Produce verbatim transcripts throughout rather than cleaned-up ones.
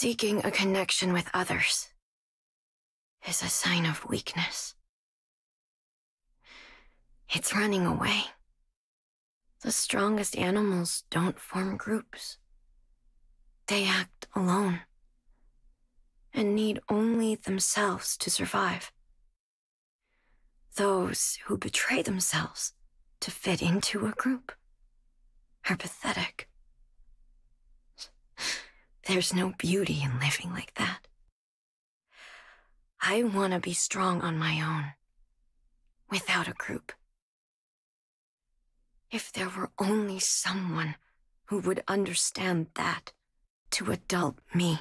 Seeking a connection with others is a sign of weakness. It's running away. The strongest animals don't form groups. They act alone and need only themselves to survive. Those who betray themselves to fit into a group are pathetic. There's no beauty in living like that. I want to be strong on my own, without a group. If there were only someone who would understand that to adult me.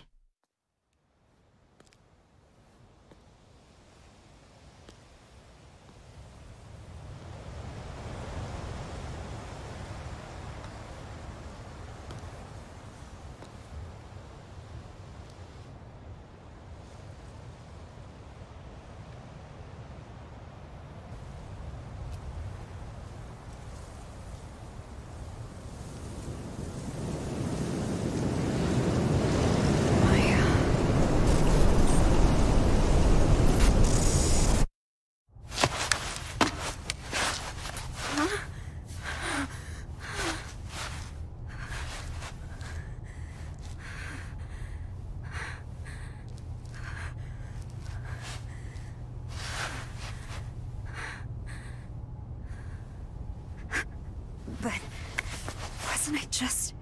But wasn't I just...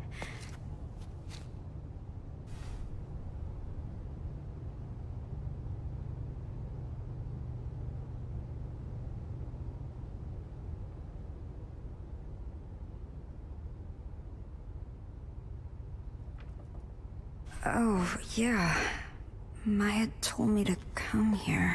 Oh, yeah. Maya told me to come here.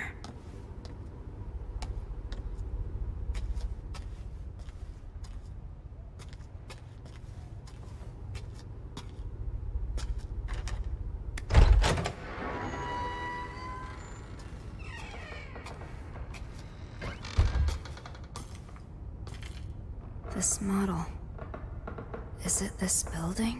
This model. Is it this building?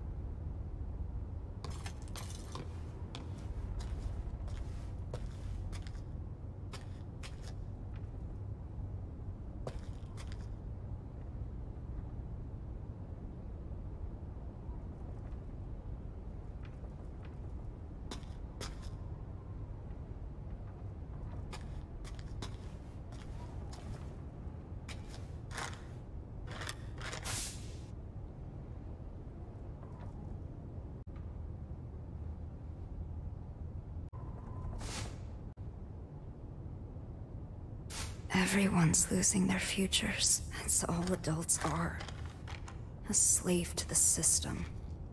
Everyone's losing their futures. That's all adults are. A slave to the system.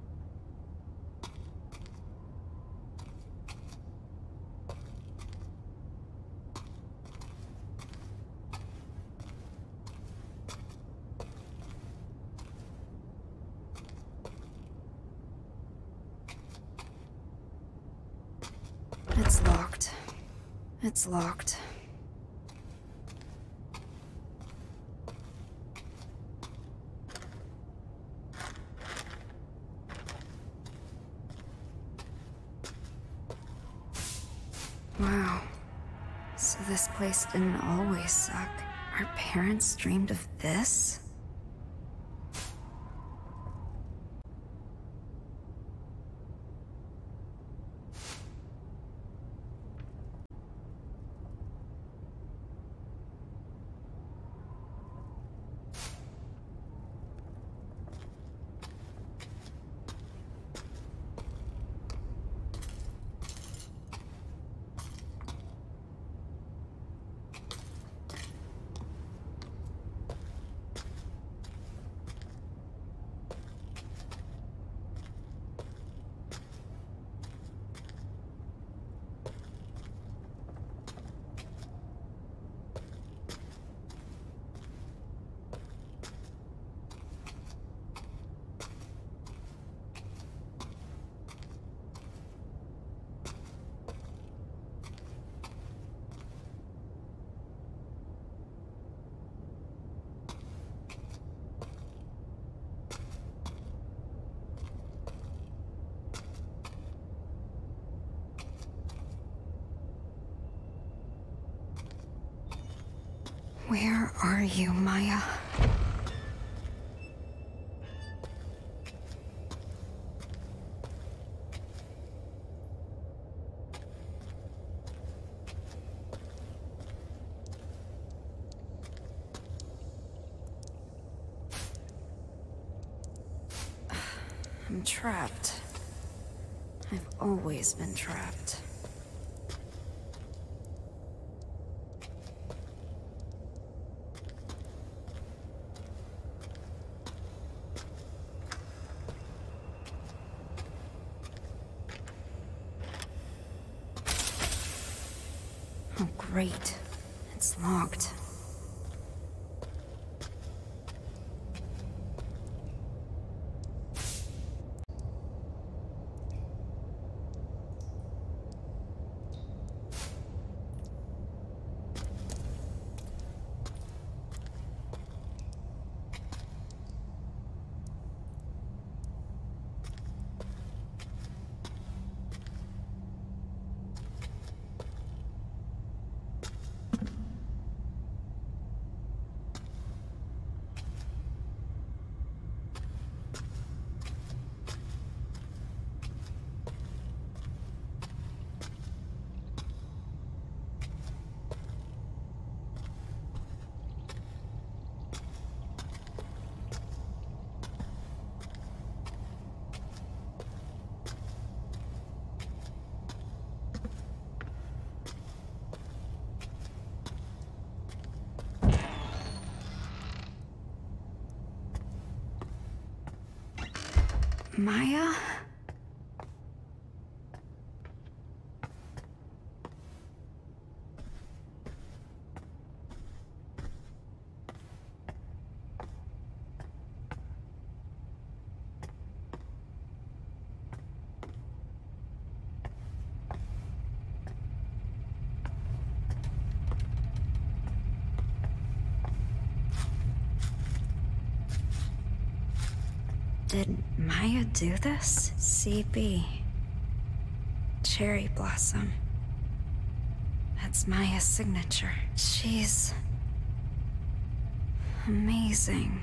It's locked. It's locked. Wow. So this place didn't always suck. Our parents dreamed of this? Where are you, Maya? I'm trapped. I've always been trapped. Oh, great. It's locked. Maya? Did Maya do this? C B. Cherry blossom. That's Maya's signature. She's... amazing.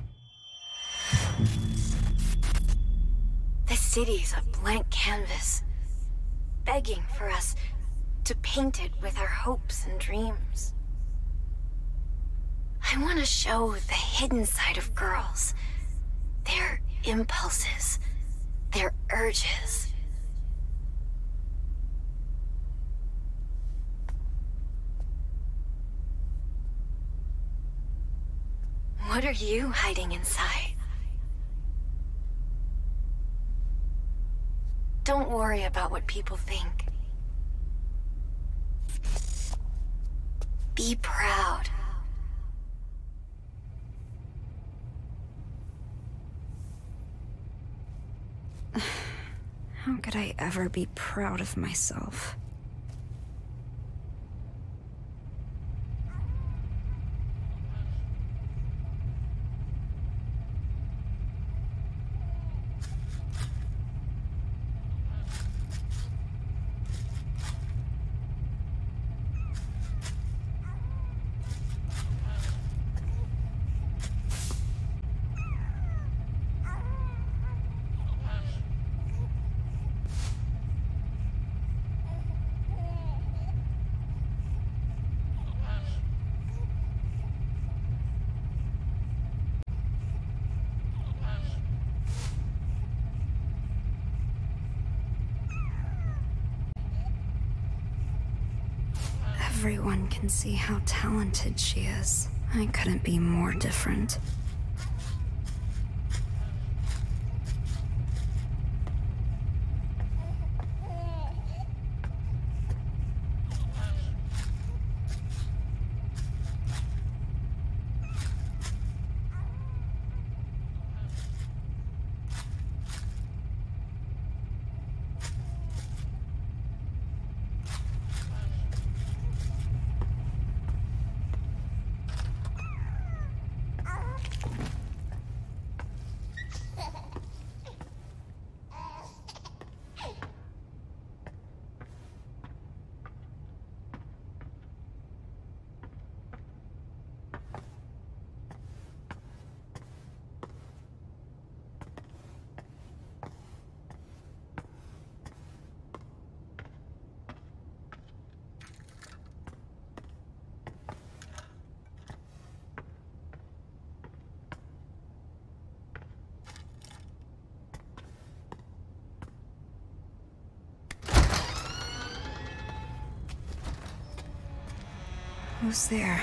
The city's a blank canvas, begging for us to paint it with our hopes and dreams. I want to show the hidden side of girls, their impulses, their urges. What are you hiding inside? Don't worry about what people think. Be proud. How could I ever be proud of myself? Everyone can see how talented she is. I couldn't be more different. Who's there?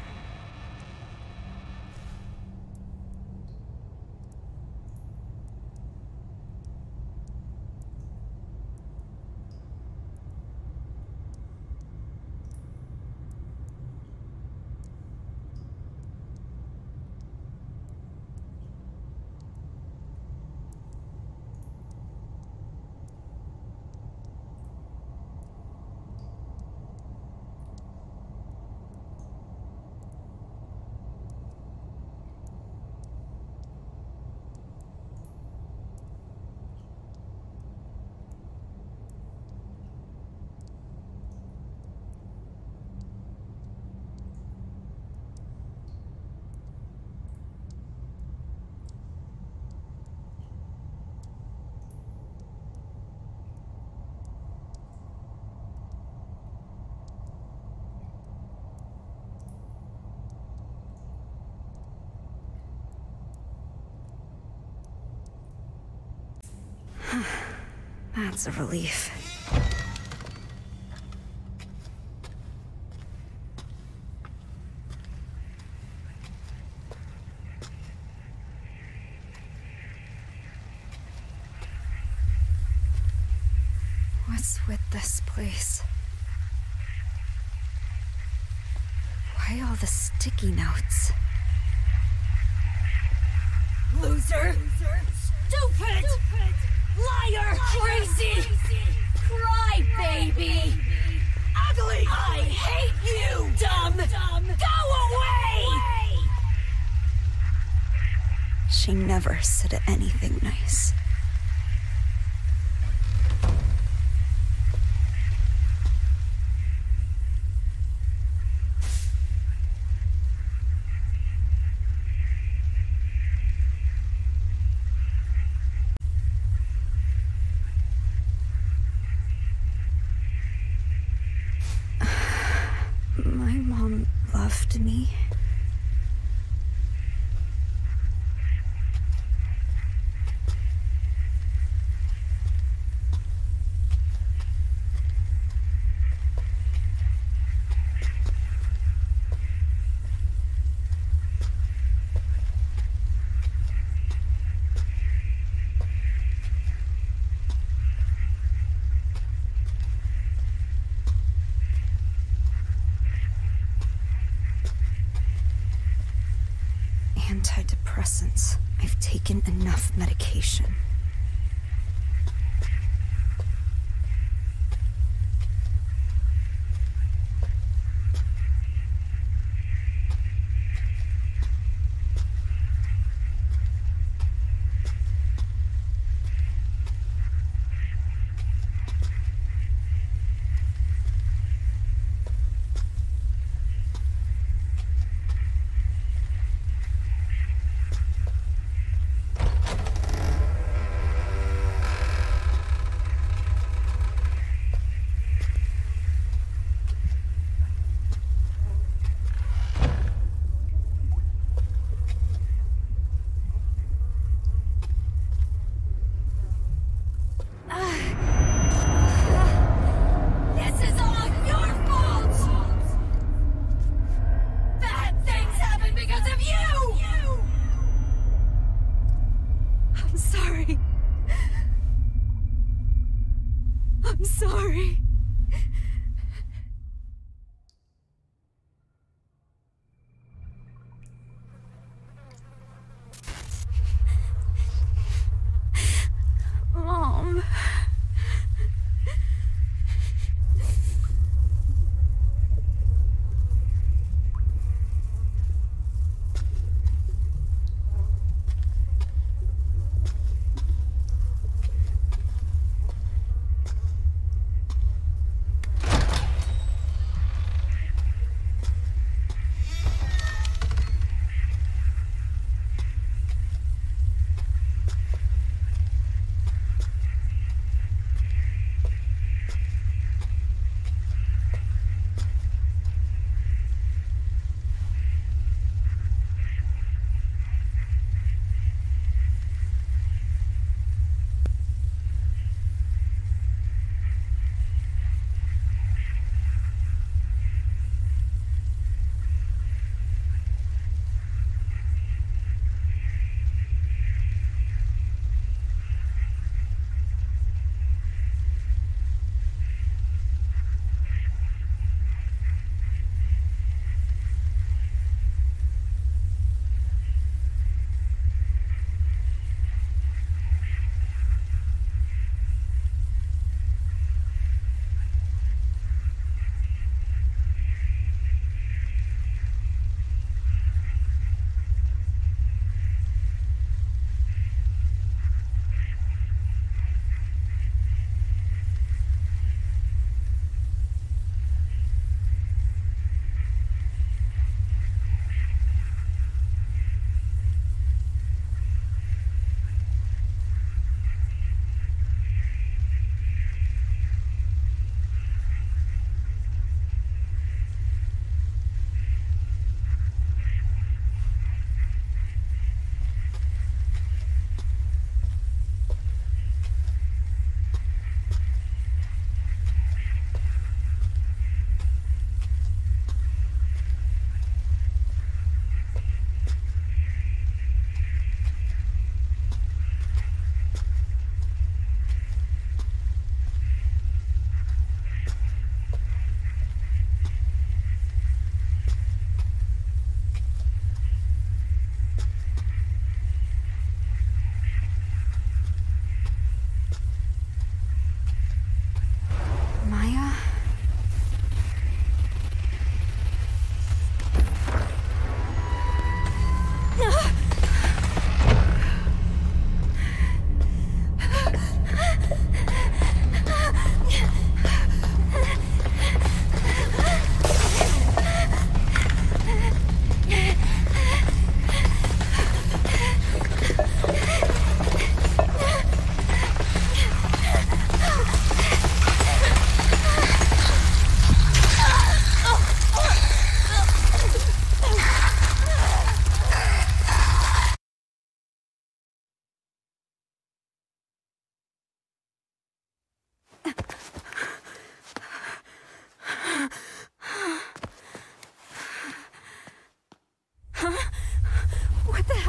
That's a relief. What's with this place? Why all the sticky notes? Loser! Stupid! Liar! Crazy! Cry baby! Ugly! I hate you! Dumb! Go away! She never said anything nice. My mom loved me. Antidepressants. I've taken enough medication.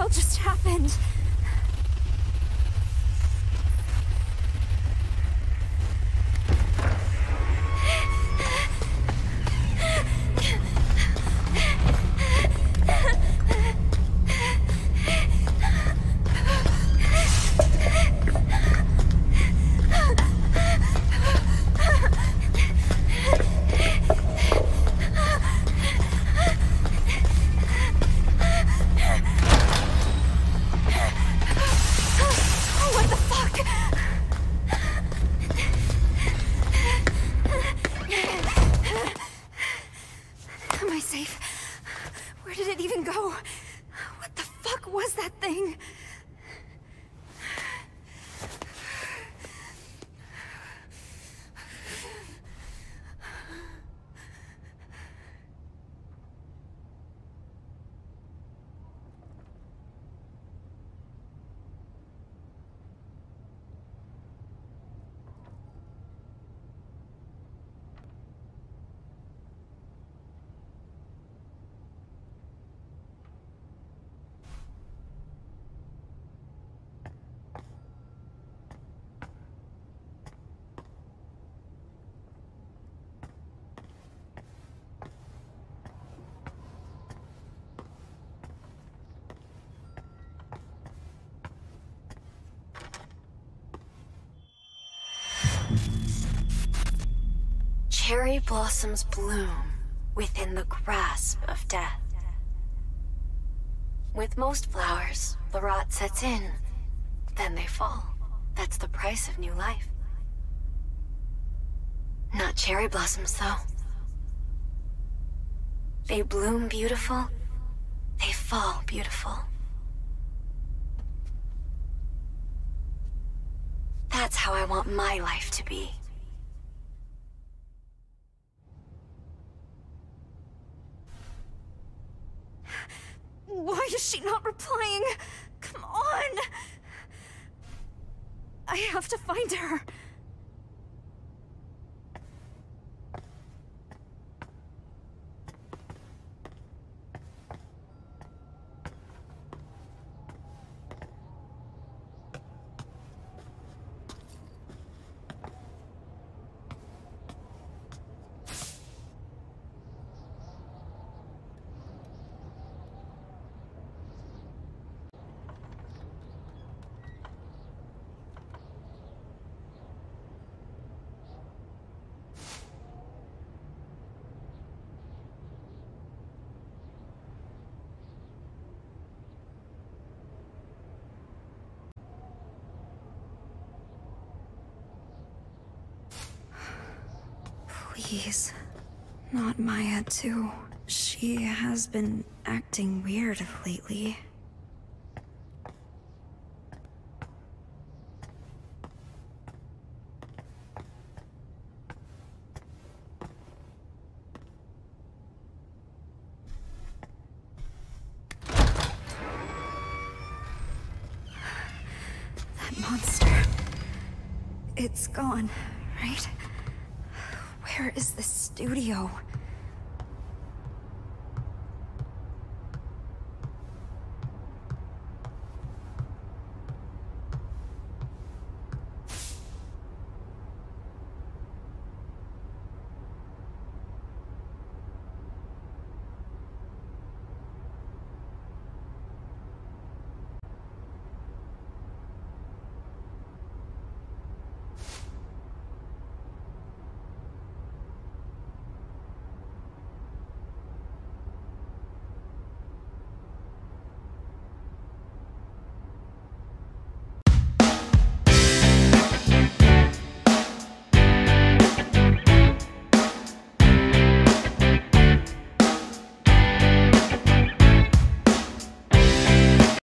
hell just happened? Cherry blossoms bloom within the grasp of death. With most flowers, the rot sets in, then they fall. That's the price of new life. Not cherry blossoms, though. They bloom beautiful, they fall beautiful. That's how I want my life to be. Why is she not replying? Come on! I have to find her. Please. Not Maya, too. She has been acting weird lately. That monster. It's gone, right? Where is the studio?